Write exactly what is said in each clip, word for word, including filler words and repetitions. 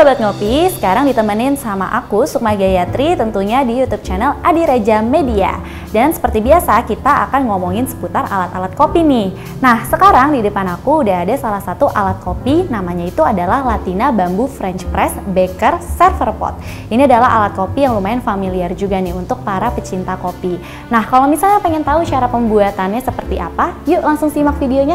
Sobat Ngopi, sekarang ditemenin sama aku Sukma Gayatri tentunya di YouTube channel Adi Raja Media. Dan seperti biasa kita akan ngomongin seputar alat-alat kopi nih. Nah sekarang di depan aku udah ada salah satu alat kopi, namanya itu adalah Latina Bamboo French Press Beaker Server Pot. Ini adalah alat kopi yang lumayan familiar juga nih untuk para pecinta kopi. Nah kalau misalnya pengen tahu cara pembuatannya seperti apa, yuk langsung simak videonya.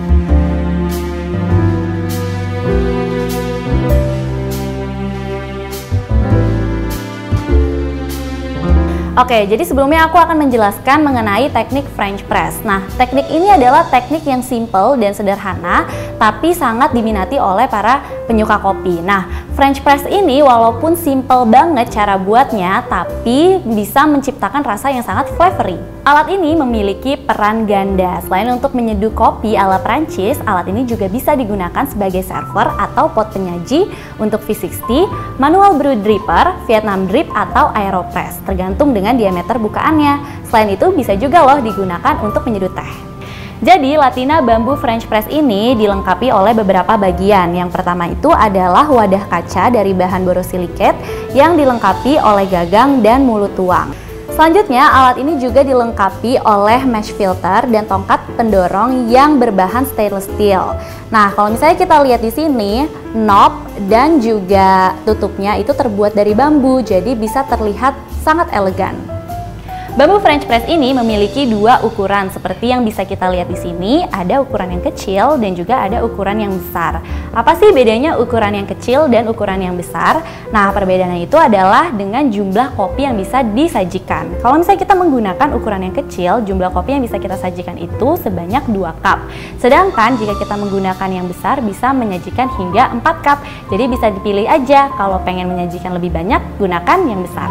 Oke, jadi sebelumnya aku akan menjelaskan mengenai teknik French Press. Nah, teknik ini adalah teknik yang simple dan sederhana, tapi sangat diminati oleh para penyuka kopi. Nah, French Press ini walaupun simple banget cara buatnya, tapi bisa menciptakan rasa yang sangat flavory. Alat ini memiliki peran ganda. Selain untuk menyeduh kopi ala Prancis, alat ini juga bisa digunakan sebagai server atau pot penyaji untuk V enam puluh, manual brew dripper, Vietnam drip, atau aeropress, tergantung dengan diameter bukaannya. Selain itu bisa juga loh digunakan untuk menyeduh teh. Jadi Latina Bamboo French Press ini dilengkapi oleh beberapa bagian. Yang pertama itu adalah wadah kaca dari bahan borosilicate yang dilengkapi oleh gagang dan mulut tuang. Selanjutnya, alat ini juga dilengkapi oleh mesh filter dan tongkat pendorong yang berbahan stainless steel. Nah, kalau misalnya kita lihat di sini, knob dan juga tutupnya itu terbuat dari bambu, jadi bisa terlihat sangat elegan. Bamboo French Press ini memiliki dua ukuran seperti yang bisa kita lihat di sini. Ada ukuran yang kecil dan juga ada ukuran yang besar. Apa sih bedanya ukuran yang kecil dan ukuran yang besar? Nah, perbedaannya itu adalah dengan jumlah kopi yang bisa disajikan. Kalau misalnya kita menggunakan ukuran yang kecil, jumlah kopi yang bisa kita sajikan itu sebanyak dua cup. Sedangkan jika kita menggunakan yang besar bisa menyajikan hingga empat cup. Jadi bisa dipilih aja, kalau pengen menyajikan lebih banyak, gunakan yang besar.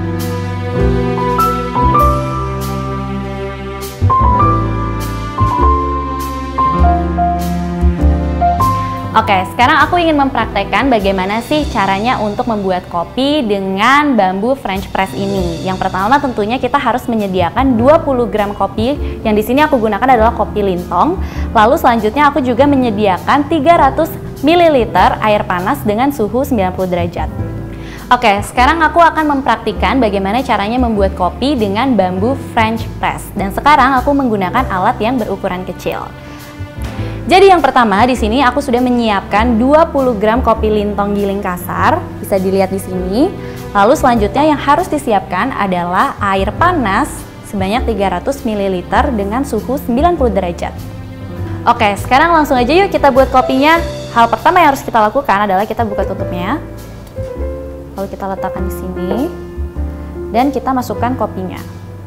Oke, sekarang aku ingin mempraktekkan bagaimana sih caranya untuk membuat kopi dengan bambu French Press ini. Yang pertama tentunya kita harus menyediakan dua puluh gram kopi, yang di sini aku gunakan adalah kopi lintong. Lalu selanjutnya aku juga menyediakan tiga ratus mililiter air panas dengan suhu sembilan puluh derajat. Oke, sekarang aku akan mempraktikkan bagaimana caranya membuat kopi dengan bambu French Press. Dan sekarang aku menggunakan alat yang berukuran kecil. Jadi yang pertama di sini aku sudah menyiapkan dua puluh gram kopi lintong giling kasar, bisa dilihat di sini. Lalu selanjutnya yang harus disiapkan adalah air panas sebanyak tiga ratus mililiter dengan suhu sembilan puluh derajat. Oke, sekarang langsung aja yuk kita buat kopinya. Hal pertama yang harus kita lakukan adalah kita buka tutupnya. Lalu kita letakkan di sini dan kita masukkan kopinya.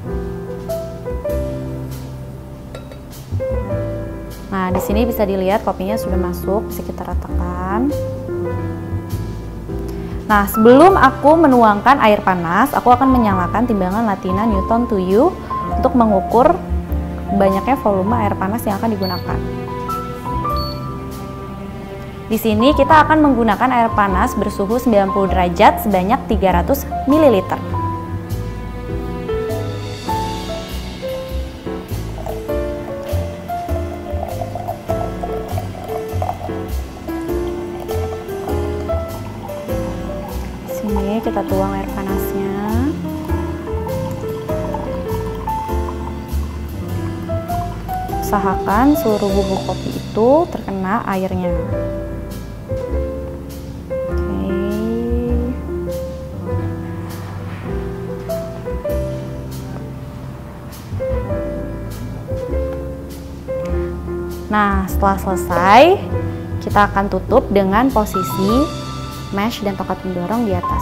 Nah, di sini bisa dilihat kopinya sudah masuk, bisa kita ratakan. Nah, sebelum aku menuangkan air panas, aku akan menyalakan timbangan Latina Newton to U untuk mengukur banyaknya volume air panas yang akan digunakan. Di sini kita akan menggunakan air panas bersuhu sembilan puluh derajat sebanyak tiga ratus mililiter. Ini kita tuang air panasnya. Usahakan seluruh bubuk kopi itu terkena airnya. Oke. Nah, setelah selesai, kita akan tutup dengan posisi mesh dan tongkat pendorong di atas.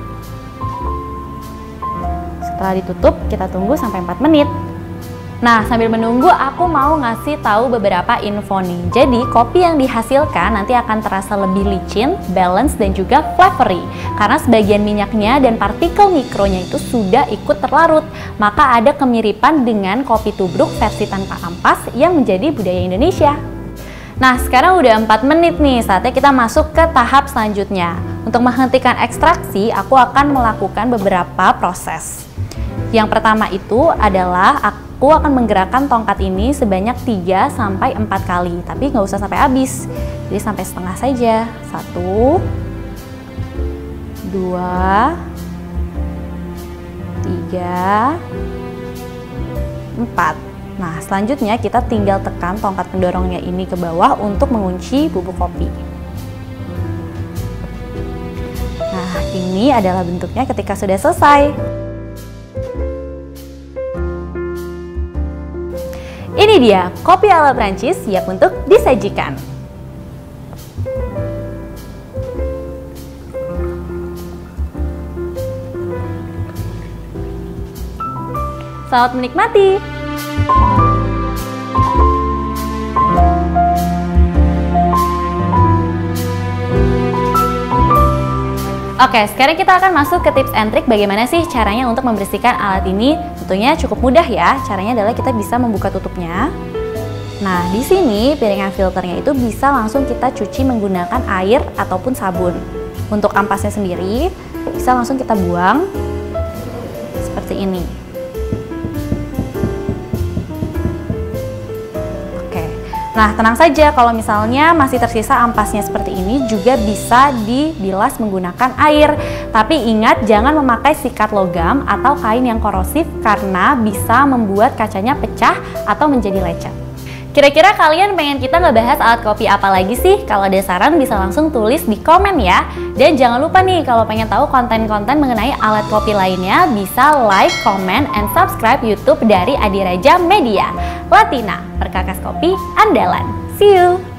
Setelah ditutup, kita tunggu sampai empat menit. Nah, sambil menunggu aku mau ngasih tahu beberapa info nih. Jadi, kopi yang dihasilkan nanti akan terasa lebih licin, balance, dan juga flavory. Karena sebagian minyaknya dan partikel mikronya itu sudah ikut terlarut. Maka ada kemiripan dengan kopi tubruk versi tanpa ampas yang menjadi budaya Indonesia. Nah, sekarang udah empat menit nih, saatnya kita masuk ke tahap selanjutnya. Untuk menghentikan ekstraksi, aku akan melakukan beberapa proses. Yang pertama itu adalah aku akan menggerakkan tongkat ini sebanyak tiga sampai empat kali, tapi nggak usah sampai habis. Jadi sampai setengah saja. Satu, dua, tiga, empat. Nah, selanjutnya kita tinggal tekan tongkat pendorongnya ini ke bawah untuk mengunci bubuk kopi. Nah, ini adalah bentuknya ketika sudah selesai. Ini dia, kopi ala Prancis siap untuk disajikan. Selamat menikmati! Oke, sekarang kita akan masuk ke tips and trik bagaimana sih caranya untuk membersihkan alat ini. Tentunya cukup mudah ya. Caranya adalah kita bisa membuka tutupnya. Nah, di sini piringan filternya itu bisa langsung kita cuci menggunakan air ataupun sabun. Untuk ampasnya sendiri bisa langsung kita buang seperti ini. Nah, tenang saja kalau misalnya masih tersisa ampasnya seperti ini juga bisa dibilas menggunakan air. Tapi ingat jangan memakai sikat logam atau kain yang korosif karena bisa membuat kacanya pecah atau menjadi lecet. Kira-kira kalian pengen kita ngebahas alat kopi apa lagi sih? Kalau ada saran bisa langsung tulis di komen ya. Dan jangan lupa nih kalau pengen tahu konten-konten mengenai alat kopi lainnya bisa like, comment, and subscribe YouTube dari Adiraja Media. Latina, perkakas kopi andalan. See you!